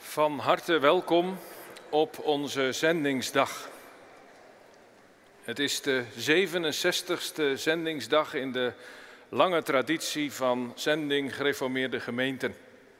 Van harte welkom op onze zendingsdag. Het is de 67ste zendingsdag in de lange traditie van zending gereformeerde gemeenten.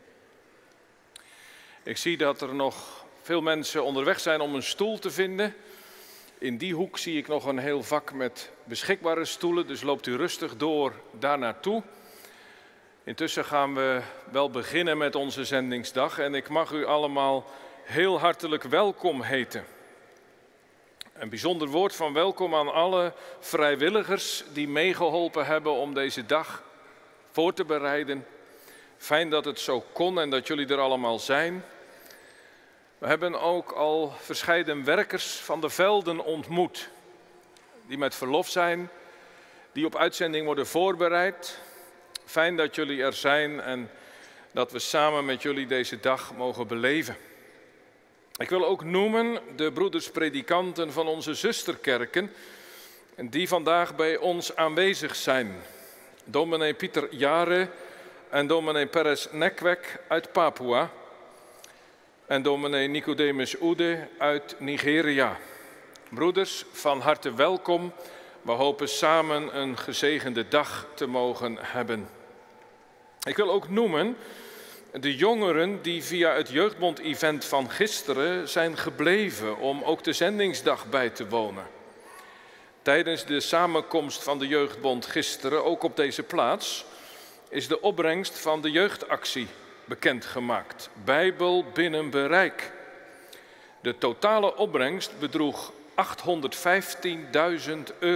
Ik zie dat er nog veel mensen onderweg zijn om een stoel te vinden. In die hoek zie ik nog een heel vak met beschikbare stoelen, dus loopt u rustig door daar naartoe. Intussen gaan we wel beginnen met onze zendingsdag en ik mag u allemaal heel hartelijk welkom heten. Een bijzonder woord van welkom aan alle vrijwilligers die meegeholpen hebben om deze dag voor te bereiden. Fijn dat het zo kon en dat jullie er allemaal zijn. We hebben ook al verscheiden werkers van de velden ontmoet, die met verlof zijn, die op uitzending worden voorbereid. Fijn dat jullie er zijn en dat we samen met jullie deze dag mogen beleven. Ik wil ook noemen de broeders predikanten van onze zusterkerken die vandaag bij ons aanwezig zijn. Dominee Pieter Jare en dominee Perez Nekwek uit Papua en dominee Nicodemus Ude uit Nigeria. Broeders, van harte welkom. We hopen samen een gezegende dag te mogen hebben. Ik wil ook noemen de jongeren die via het jeugdbond-event van gisteren zijn gebleven om ook de zendingsdag bij te wonen. Tijdens de samenkomst van de jeugdbond gisteren, ook op deze plaats, is de opbrengst van de jeugdactie bekendgemaakt. Bijbel binnen bereik. De totale opbrengst bedroeg €815.000,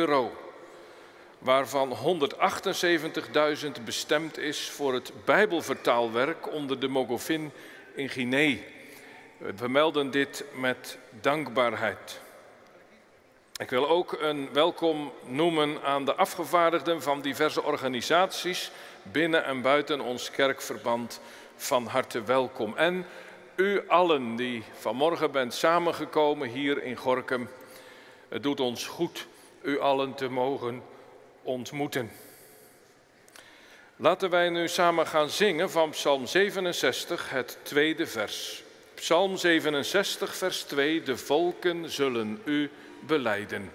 waarvan €178.000 bestemd is voor het Bijbelvertaalwerk onder de Mogofin in Guinea. We vermelden dit met dankbaarheid. Ik wil ook een welkom noemen aan de afgevaardigden van diverse organisaties binnen en buiten ons kerkverband. Van harte welkom. En u allen die vanmorgen bent samengekomen hier in Gorinchem. Het doet ons goed u allen te mogen ontmoeten. Laten wij nu samen gaan zingen van Psalm 67, het tweede vers. Psalm 67, vers 2. De volken zullen u belijden.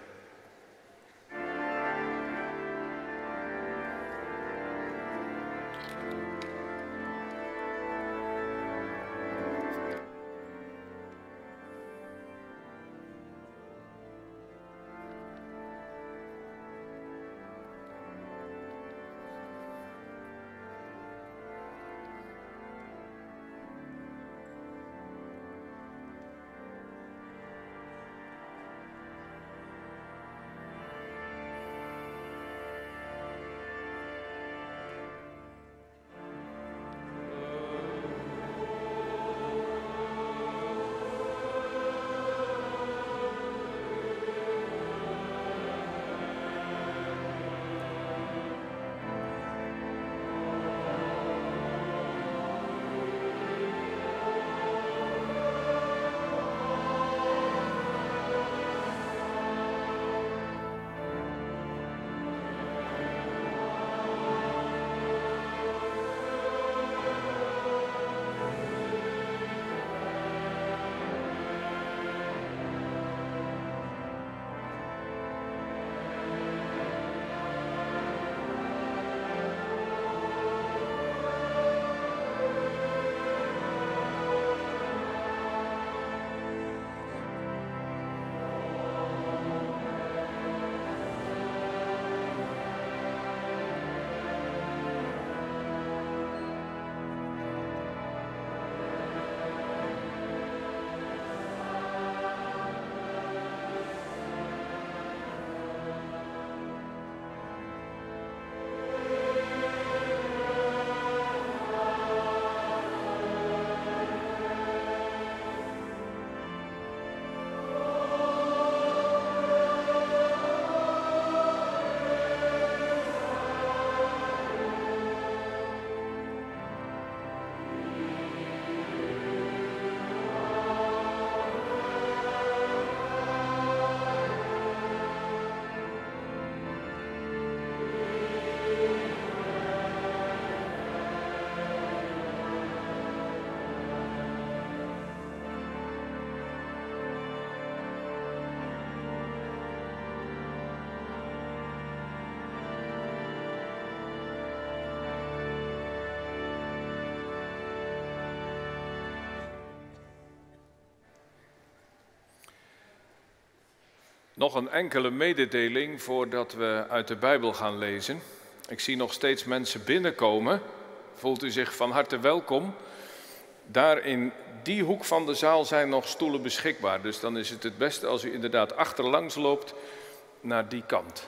Nog een enkele mededeling voordat we uit de Bijbel gaan lezen. Ik zie nog steeds mensen binnenkomen. Voelt u zich van harte welkom. Daar in die hoek van de zaal zijn nog stoelen beschikbaar. Dus dan is het beste als u inderdaad achterlangs loopt naar die kant.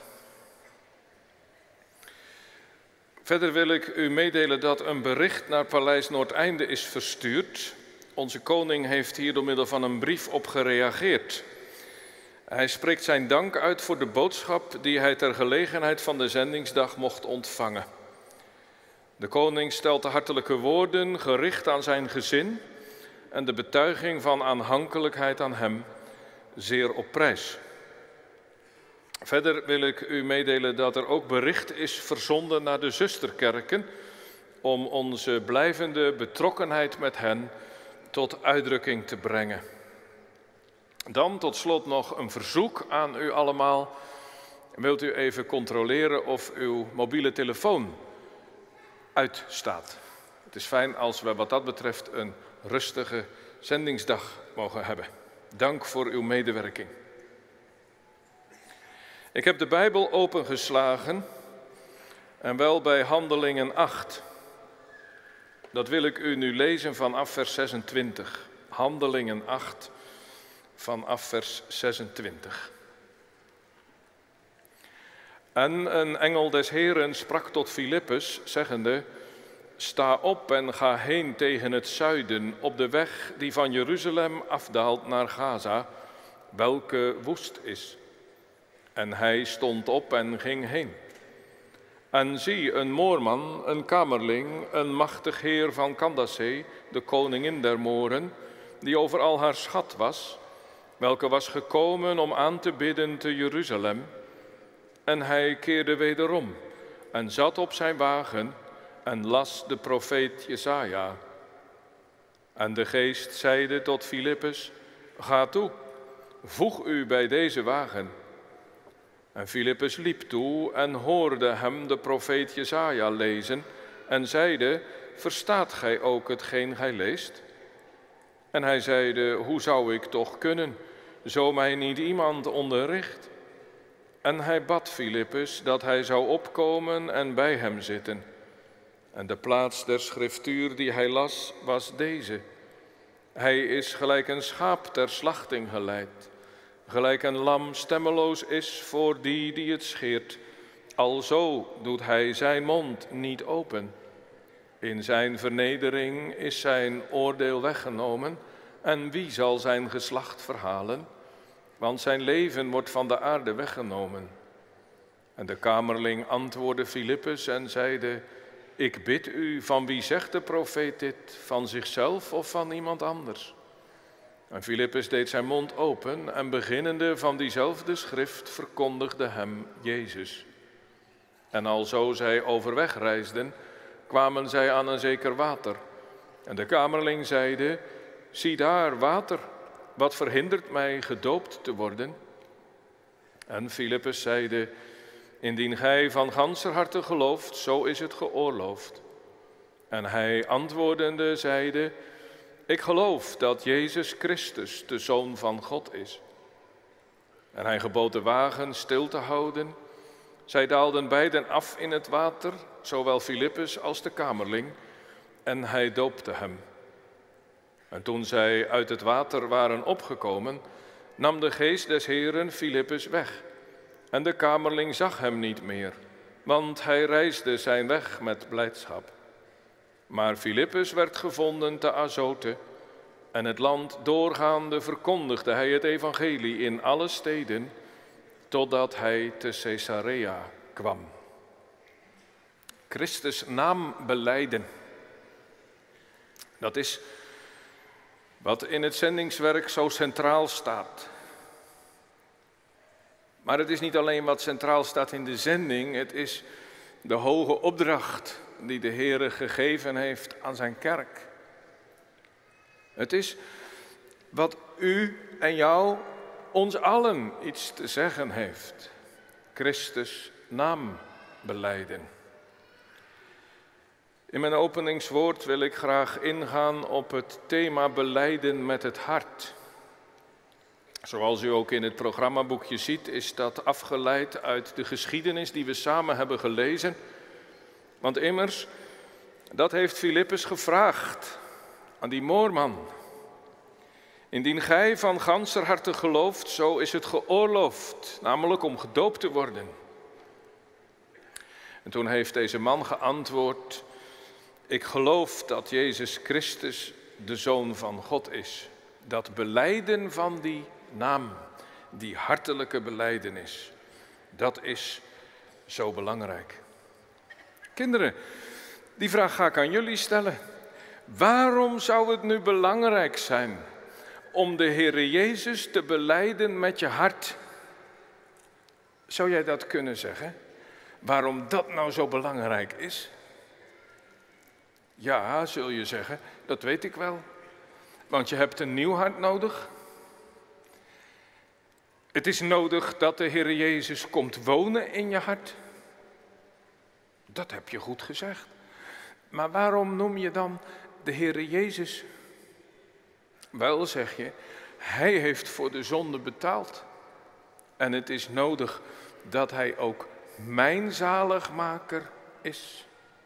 Verder wil ik u meedelen dat een bericht naar Paleis Noordeinde is verstuurd. Onze koning heeft hier door middel van een brief op gereageerd. Hij spreekt zijn dank uit voor de boodschap die hij ter gelegenheid van de zendingsdag mocht ontvangen. De koning stelt de hartelijke woorden gericht aan zijn gezin en de betuiging van aanhankelijkheid aan hem zeer op prijs. Verder wil ik u meedelen dat er ook bericht is verzonden naar de zusterkerken om onze blijvende betrokkenheid met hen tot uitdrukking te brengen. Dan tot slot nog een verzoek aan u allemaal. Wilt u even controleren of uw mobiele telefoon uitstaat? Het is fijn als we wat dat betreft een rustige zendingsdag mogen hebben. Dank voor uw medewerking. Ik heb de Bijbel opengeslagen en wel bij Handelingen 8. Dat wil ik u nu lezen vanaf vers 26. Handelingen 8 vanaf vers 26. En een engel des Heren sprak tot Filippus, zeggende: Sta op en ga heen tegen het zuiden, op de weg die van Jeruzalem afdaalt naar Gaza, welke woest is. En hij stond op en ging heen. En zie, een Moorman, een kamerling, een machtig heer van Candace, de koningin der Mooren, die over al haar schat was, welke was gekomen om aan te bidden te Jeruzalem. En hij keerde wederom en zat op zijn wagen en las de profeet Jesaja. En de geest zeide tot Filippus: Ga toe, voeg u bij deze wagen. En Filippus liep toe en hoorde hem de profeet Jesaja lezen en zeide: Verstaat gij ook hetgeen gij leest? En hij zeide: Hoe zou ik toch kunnen, zo mij niet iemand onderricht? En hij bad Filippus dat hij zou opkomen en bij hem zitten. En de plaats der schriftuur die hij las was deze: Hij is gelijk een schaap ter slachting geleid, gelijk een lam stemmeloos is voor die het scheert. Alzo doet hij zijn mond niet open. In zijn vernedering is zijn oordeel weggenomen. En wie zal zijn geslacht verhalen? Want zijn leven wordt van de aarde weggenomen. En de kamerling antwoordde Filippus en zeide: Ik bid u, van wie zegt de profeet dit? Van zichzelf of van iemand anders? En Filippus deed zijn mond open en beginnende van diezelfde schrift verkondigde hem Jezus. En alzo zij overweg reisden, kwamen zij aan een zeker water. En de kamerling zeide: Zie daar water, wat verhindert mij gedoopt te worden? En Filippus zeide: Indien gij van ganser harte gelooft, zo is het geoorloofd. En hij antwoordende zeide: Ik geloof dat Jezus Christus de Zoon van God is. En hij gebood de wagen stil te houden. Zij daalden beiden af in het water, zowel Filippus als de kamerling, en hij doopte hem. En toen zij uit het water waren opgekomen, nam de geest des Heeren Filippus weg. En de kamerling zag hem niet meer, want hij reisde zijn weg met blijdschap. Maar Filippus werd gevonden te Azote, en het land doorgaande verkondigde hij het evangelie in alle steden, totdat hij te Caesarea kwam. Christus naam belijden. Dat is wat in het zendingswerk zo centraal staat. Maar het is niet alleen wat centraal staat in de zending, het is de hoge opdracht die de Heere gegeven heeft aan zijn kerk. Het is wat u en jou, ons allen, iets te zeggen heeft. Christus naam belijden. In mijn openingswoord wil ik graag ingaan op het thema belijden met het hart. Zoals u ook in het programmaboekje ziet, is dat afgeleid uit de geschiedenis die we samen hebben gelezen. Want immers, dat heeft Filippus gevraagd aan die moorman. Indien gij van ganser harte gelooft, zo is het geoorloofd, namelijk om gedoopt te worden. En toen heeft deze man geantwoord: ik geloof dat Jezus Christus de Zoon van God is. Dat belijden van die naam, die hartelijke belijdenis, dat is zo belangrijk. Kinderen, die vraag ga ik aan jullie stellen. Waarom zou het nu belangrijk zijn om de Heere Jezus te belijden met je hart? Zou jij dat kunnen zeggen? Waarom dat nou zo belangrijk is? Ja, zul je zeggen, dat weet ik wel. Want je hebt een nieuw hart nodig. Het is nodig dat de Heere Jezus komt wonen in je hart. Dat heb je goed gezegd. Maar waarom noem je dan de Heere Jezus? Wel, zeg je, Hij heeft voor de zonde betaald. En het is nodig dat Hij ook mijn zaligmaker is.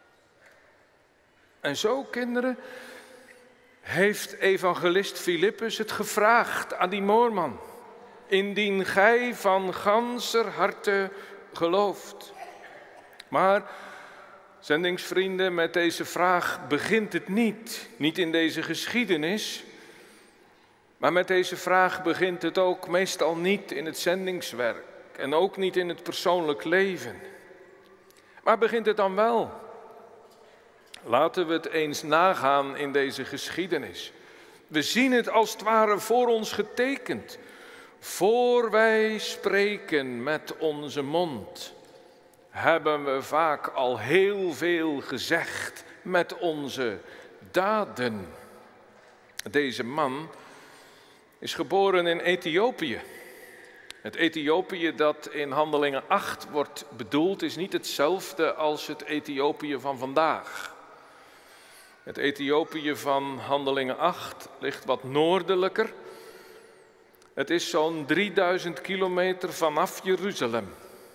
En zo, kinderen, heeft evangelist Filippus het gevraagd aan die moorman. Indien gij van ganser harte gelooft. Maar, zendingsvrienden, met deze vraag begint het niet. Niet in deze geschiedenis. Maar met deze vraag begint het ook meestal niet in het zendingswerk. En ook niet in het persoonlijk leven. Maar begint het dan wel? Laten we het eens nagaan in deze geschiedenis. We zien het als het ware voor ons getekend. Voor wij spreken met onze mond, hebben we vaak al heel veel gezegd met onze daden. Deze man is geboren in Ethiopië. Het Ethiopië dat in Handelingen 8 wordt bedoeld is niet hetzelfde als het Ethiopië van vandaag. Het Ethiopië van Handelingen 8 ligt wat noordelijker. Het is zo'n 3000 kilometer vanaf Jeruzalem.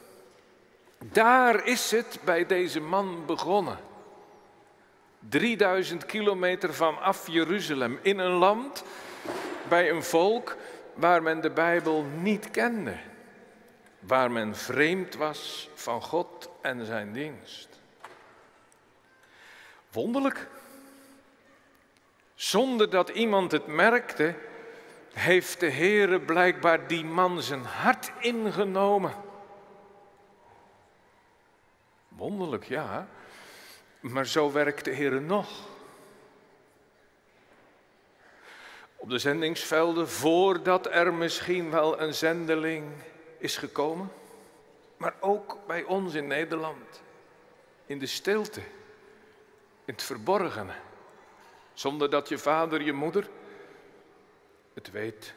Daar is het bij deze man begonnen. 3000 kilometer vanaf Jeruzalem, in een land, bij een volk waar men de Bijbel niet kende. Waar men vreemd was van God en zijn dienst. Wonderlijk. Zonder dat iemand het merkte, heeft de Heere blijkbaar die man zijn hart ingenomen. Wonderlijk, ja. Maar zo werkt de Heere nog. Op de zendingsvelden, voordat er misschien wel een zendeling is gekomen. Maar ook bij ons in Nederland. In de stilte. In het verborgene. Zonder dat je vader, je moeder het weet.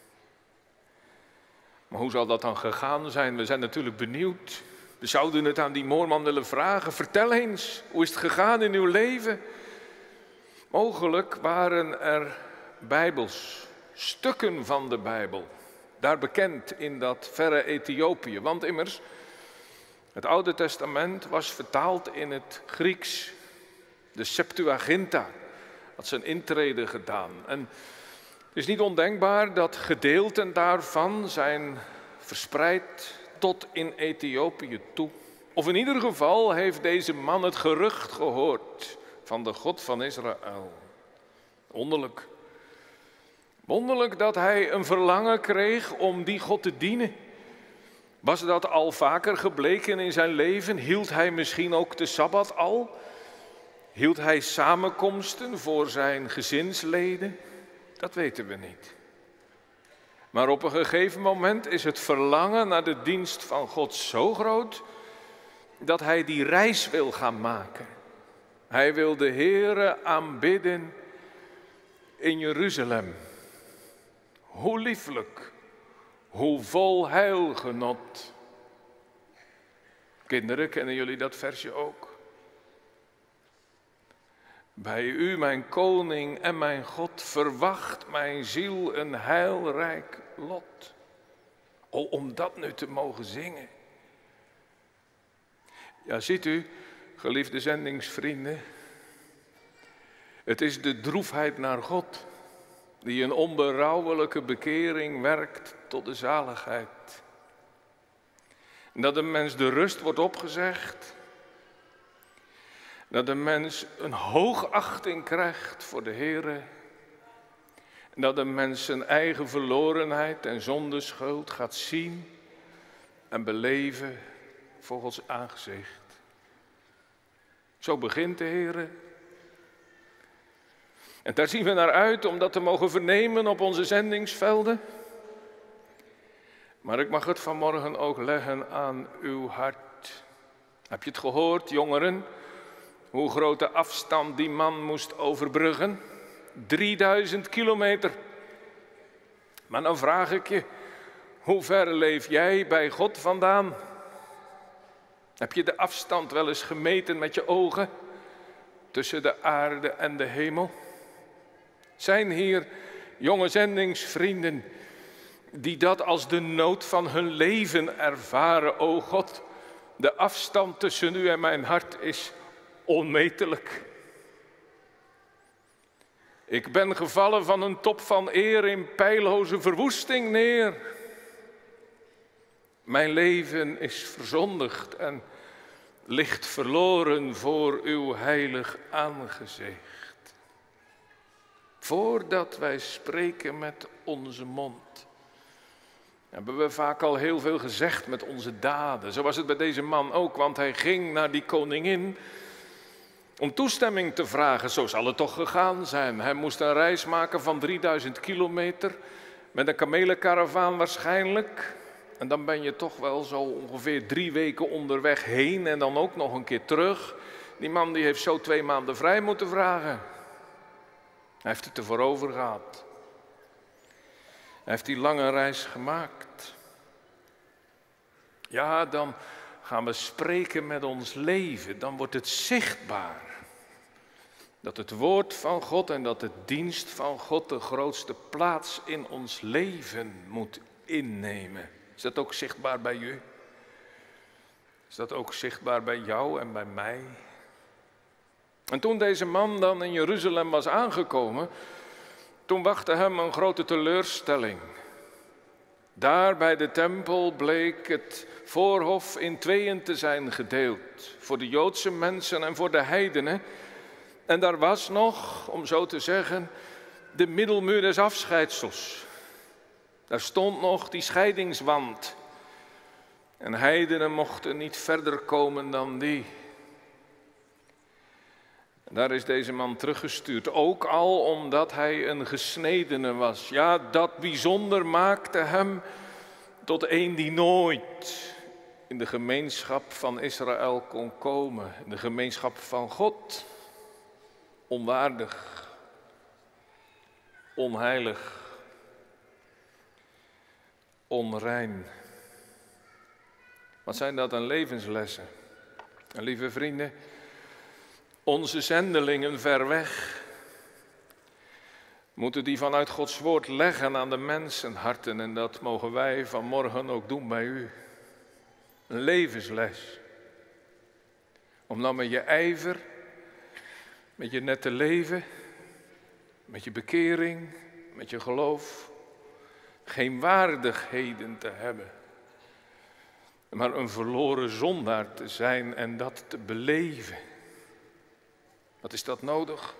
Maar hoe zal dat dan gegaan zijn? We zijn natuurlijk benieuwd. We zouden het aan die moorman willen vragen. Vertel eens, hoe is het gegaan in uw leven? Mogelijk waren er Bijbels, stukken van de Bijbel, daar bekend in dat verre Ethiopië. Want immers, het Oude Testament was vertaald in het Grieks. De Septuaginta had zijn intrede gedaan. En het is niet ondenkbaar dat gedeelten daarvan zijn verspreid tot in Ethiopië toe. Of in ieder geval heeft deze man het gerucht gehoord van de God van Israël. Wonderlijk. Wonderlijk dat hij een verlangen kreeg om die God te dienen. Was dat al vaker gebleken in zijn leven? Hield hij misschien ook de Sabbat al? Hield hij samenkomsten voor zijn gezinsleden? Dat weten we niet. Maar op een gegeven moment is het verlangen naar de dienst van God zo groot dat hij die reis wil gaan maken. Hij wil de Heere aanbidden in Jeruzalem. Hoe lieflijk, hoe vol heilgenot. Kinderen, kennen jullie dat versje ook? Bij u, mijn koning en mijn God, verwacht mijn ziel een heilrijk lot. Oh, om dat nu te mogen zingen. Ja, ziet u, geliefde zendingsvrienden, het is de droefheid naar God die een onberouwelijke bekering werkt tot de zaligheid. En dat de mens de rust wordt opgezegd, dat de mens een hoogachting krijgt voor de Heere, en dat de mens zijn eigen verlorenheid en zondeschuld gaat zien en beleven voor Gods aangezicht. Zo begint de Heere. En daar zien we naar uit om dat te mogen vernemen op onze zendingsvelden. Maar ik mag het vanmorgen ook leggen aan uw hart. Heb je het gehoord, jongeren? Hoe grote afstand die man moest overbruggen? 3000 kilometer. Maar dan vraag ik je, hoe ver leef jij bij God vandaan? Heb je de afstand wel eens gemeten met je ogen tussen de aarde en de hemel? Zijn hier jonge zendingsvrienden die dat als de nood van hun leven ervaren? O God, de afstand tussen u en mijn hart is onmetelijk. Ik ben gevallen van een top van eer in peilloze verwoesting neer. Mijn leven is verzondigd en ligt verloren voor uw heilig aangezicht. Voordat wij spreken met onze mond, hebben we vaak al heel veel gezegd met onze daden. Zo was het bij deze man ook, want hij ging naar die koningin om toestemming te vragen. Zo zal het toch gegaan zijn. Hij moest een reis maken van 3000 kilometer, met een kamelenkaravaan waarschijnlijk. En dan ben je toch wel zo ongeveer 3 weken onderweg heen en dan ook nog een keer terug. Die man die heeft zo 2 maanden vrij moeten vragen. Hij heeft het ervoor over gehad. Hij heeft die lange reis gemaakt. Ja, dan gaan we spreken met ons leven. Dan wordt het zichtbaar dat het woord van God en dat de dienst van God de grootste plaats in ons leven moet innemen. Is dat ook zichtbaar bij u? Is dat ook zichtbaar bij jou en bij mij? En toen deze man dan in Jeruzalem was aangekomen, toen wachtte hem een grote teleurstelling. Daar bij de tempel bleek het voorhof in tweeën te zijn gedeeld. Voor de Joodse mensen en voor de heidenen. En daar was nog, om zo te zeggen, de middelmuur des afscheidsels. Daar stond nog die scheidingswand. En heidenen mochten niet verder komen dan die. En daar is deze man teruggestuurd. Ook al omdat hij een gesnedene was. Ja, dat bijzonder maakte hem tot een die nooit in de gemeenschap van Israël kon komen. In de gemeenschap van God. Onwaardig. Onheilig. Onrein. Wat zijn dat aan levenslessen? En lieve vrienden, onze zendelingen ver weg moeten die vanuit Gods woord leggen aan de mensenharten. En dat mogen wij vanmorgen ook doen bij u. Een levensles. Om nou met je ijver, met je nette leven, met je bekering, met je geloof, geen waardigheden te hebben, maar een verloren zondaar te zijn en dat te beleven. Wat is dat nodig?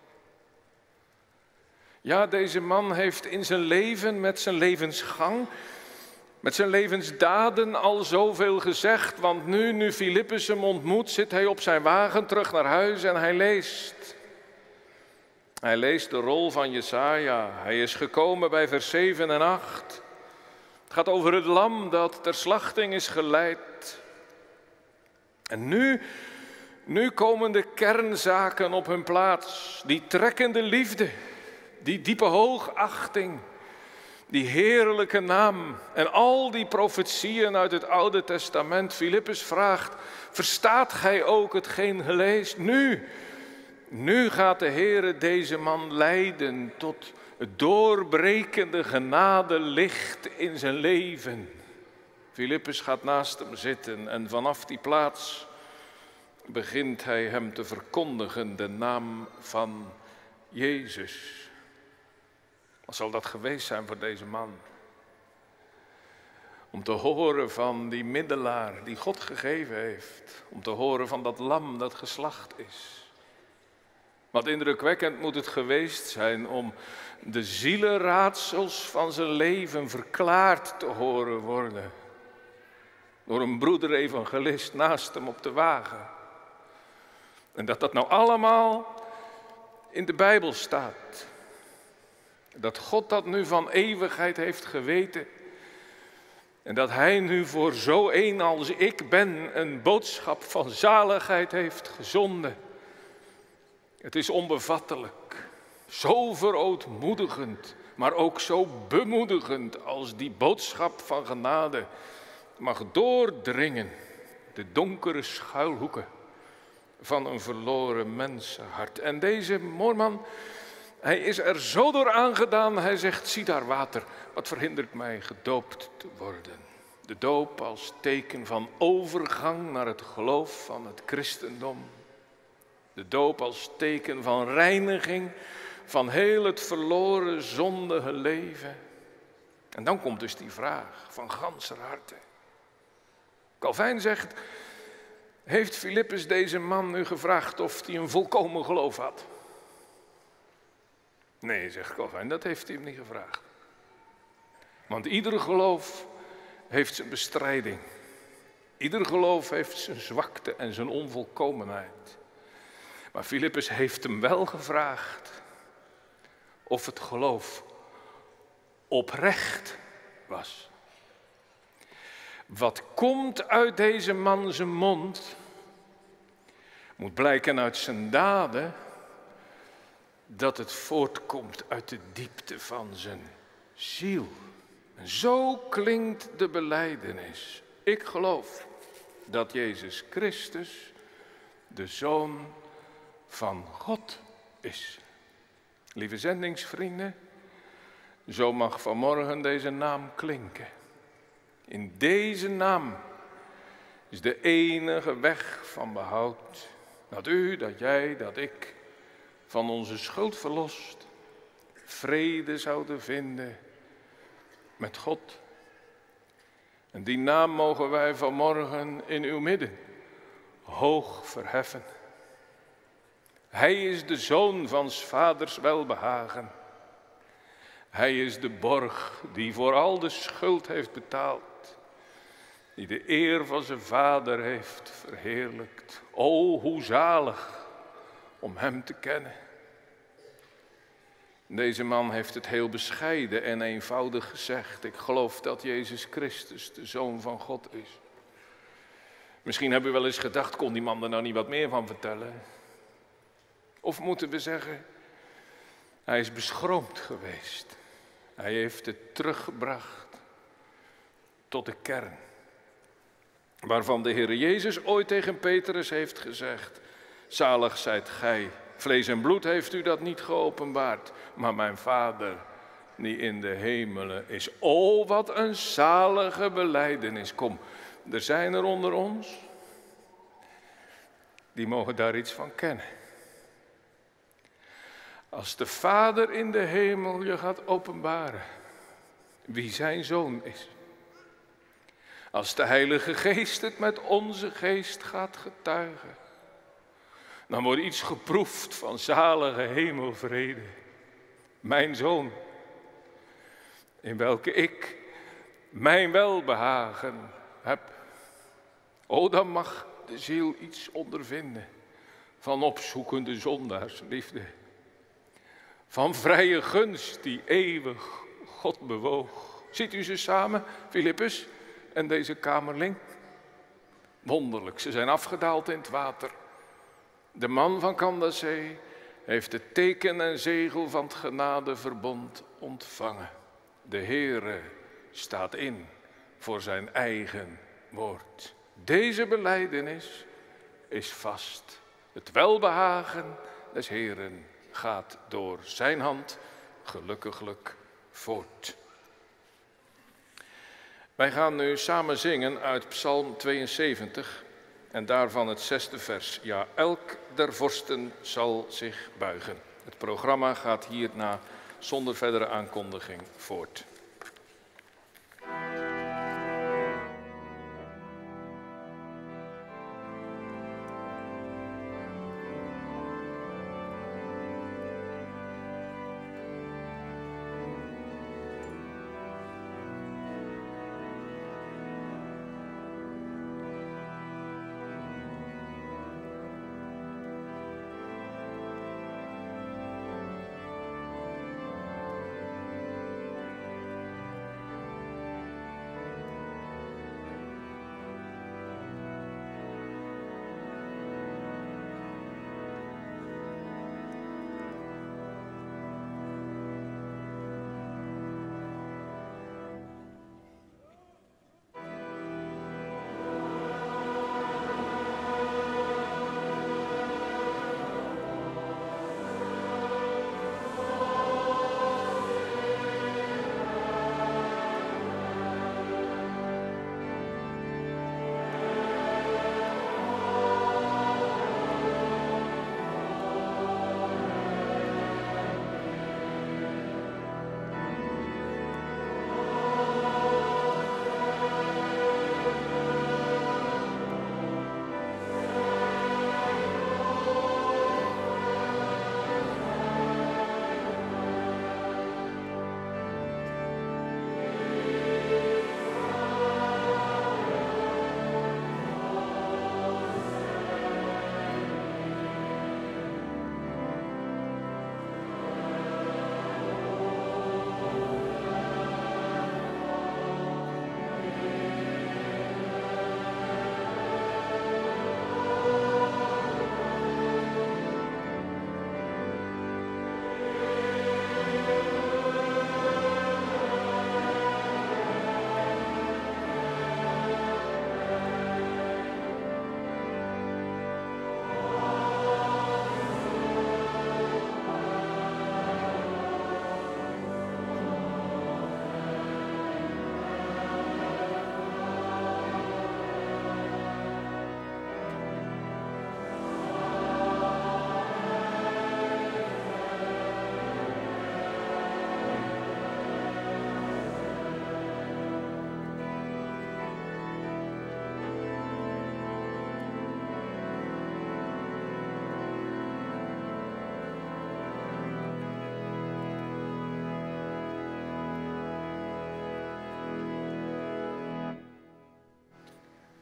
Ja, deze man heeft in zijn leven, met zijn levensgang, met zijn levensdaden al zoveel gezegd. Want nu Filippus hem ontmoet, zit hij op zijn wagen terug naar huis en hij leest. Hij leest de rol van Jesaja. Hij is gekomen bij vers 7 en 8. Het gaat over het lam dat ter slachting is geleid. En nu komen de kernzaken op hun plaats. Die trekkende liefde, die diepe hoogachting, die heerlijke naam en al die profetieën uit het Oude Testament. Filippus vraagt, verstaat gij ook hetgeen ge leest? Nu gaat de Heere deze man leiden tot het doorbrekende genadelicht in zijn leven. Filippus gaat naast hem zitten en vanaf die plaats begint hij hem te verkondigen de naam van Jezus. Wat zal dat geweest zijn voor deze man? Om te horen van die middelaar die God gegeven heeft. Om te horen van dat lam dat geslacht is. Wat indrukwekkend moet het geweest zijn om de zielenraadsels van zijn leven verklaard te horen worden. Door een broeder-evangelist naast hem op de wagen. En dat dat nou allemaal in de Bijbel staat. Dat God dat nu van eeuwigheid heeft geweten. En dat hij nu voor zo een als ik ben een boodschap van zaligheid heeft gezonden. Het is onbevattelijk, zo verootmoedigend, maar ook zo bemoedigend als die boodschap van genade mag doordringen de donkere schuilhoeken van een verloren mensenhart. En deze moorman, hij is er zo door aangedaan, hij zegt, zie daar water, wat verhindert mij gedoopt te worden. De doop als teken van overgang naar het geloof van het christendom. De doop als teken van reiniging van heel het verloren zondige leven. En dan komt dus die vraag van ganser harte. Calvijn zegt, heeft Filippus deze man nu gevraagd of hij een volkomen geloof had? Nee, zegt Calvijn, dat heeft hij hem niet gevraagd. Want ieder geloof heeft zijn bestrijding. Ieder geloof heeft zijn zwakte en zijn onvolkomenheid. Maar Filippus heeft hem wel gevraagd of het geloof oprecht was. Wat komt uit deze man zijn mond, moet blijken uit zijn daden, dat het voortkomt uit de diepte van zijn ziel. En zo klinkt de belijdenis. Ik geloof dat Jezus Christus de Zoon van God is. Lieve zendingsvrienden, zo mag vanmorgen deze naam klinken. In deze naam is de enige weg van behoud. Dat u, dat jij, dat ik van onze schuld verlost, vrede zouden vinden met God. En die naam mogen wij vanmorgen in uw midden hoog verheffen. Hij is de Zoon van 's Vaders welbehagen. Hij is de borg die voor al de schuld heeft betaald. Die de eer van zijn Vader heeft verheerlijkt. O, hoe zalig om hem te kennen. Deze man heeft het heel bescheiden en eenvoudig gezegd. Ik geloof dat Jezus Christus de Zoon van God is. Misschien hebben we wel eens gedacht, kon die man er nou niet wat meer van vertellen? Of moeten we zeggen, hij is beschroomd geweest. Hij heeft het teruggebracht tot de kern. Waarvan de Heer Jezus ooit tegen Petrus heeft gezegd, zalig zijt gij. Vlees en bloed heeft u dat niet geopenbaard, maar mijn Vader die in de hemelen is. O, wat een zalige belijdenis. Kom, er zijn er onder ons, die mogen daar iets van kennen. Als de Vader in de hemel je gaat openbaren wie zijn Zoon is. Als de Heilige Geest het met onze geest gaat getuigen. Dan wordt iets geproefd van zalige hemelvrede. Mijn Zoon, in welke ik mijn welbehagen heb. O, dan mag de ziel iets ondervinden van opzoekende zondaarsliefde. Van vrije gunst die eeuwig God bewoog. Ziet u ze samen, Filippus en deze kamerling? Wonderlijk, ze zijn afgedaald in het water. De man van Kandasee heeft het teken en zegel van het genadeverbond ontvangen. De Heere staat in voor zijn eigen woord. Deze belijdenis is vast. Het welbehagen des Heeren gaat door zijn hand gelukkiglijk voort. Wij gaan nu samen zingen uit Psalm 72 en daarvan het 6e vers. Ja, elk der vorsten zal zich buigen. Het programma gaat hierna zonder verdere aankondiging voort.